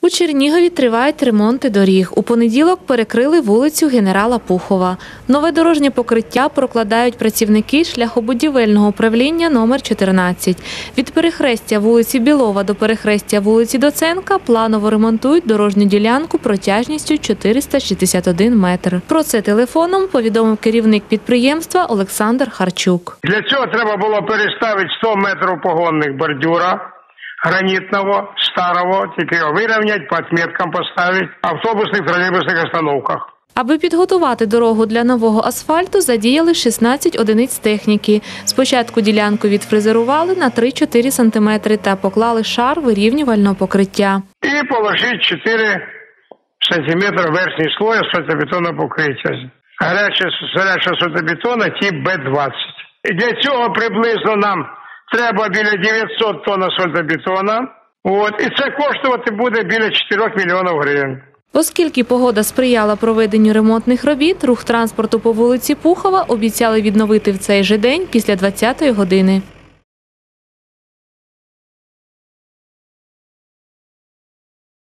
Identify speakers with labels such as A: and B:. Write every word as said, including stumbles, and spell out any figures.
A: У Чернігові тривають ремонти доріг. У понеділок перекрили вулицю Генерала Пухова. Нове дорожнє покриття прокладають працівники шляхобудівельного управління номер чотирнадцять. Від перехрестя вулиці Білова до перехрестя вулиці Доценка планово ремонтують дорожню ділянку протяжністю чотириста шістдесят один метр. Про це телефоном повідомив керівник підприємства Олександр Харчук.
B: Для цього треба було переставити сто метрів погонних бордюра. Гранитного, старого, тільки його вирівняти, по відміткам поставити, в автобусних, тролейбусних остановках.
A: Аби підготувати дорогу для нового асфальту, задіяли шістнадцять одиниць техніки. Спочатку ділянку відфрезерували на три-чотири сантиметри та поклали шар вирівнювального покриття.
B: І положити чотири сантиметри верхній слой асфальтобетонного покриття. Гаряче, гаряче асфальтобетона тип Б двадцять. І для цього приблизно нам треба біля дев'ятсот тонн асфальтобетона. От, і це коштувати буде біля чотирьох мільйонів гривень.
A: Оскільки погода сприяла проведенню ремонтних робіт, рух транспорту по вулиці Пухова обіцяли відновити в цей же день після двадцятої години.